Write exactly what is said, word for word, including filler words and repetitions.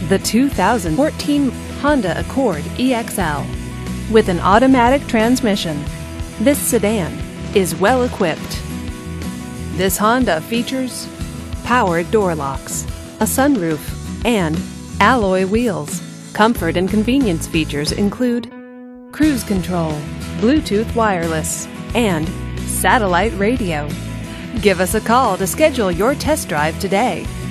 the two thousand fourteen Honda Accord E X L. With an automatic transmission, this sedan is well equipped. This Honda features powered door locks, a sunroof, and alloy wheels. Comfort and convenience features include cruise control, Bluetooth wireless, and satellite radio. Give us a call to schedule your test drive today.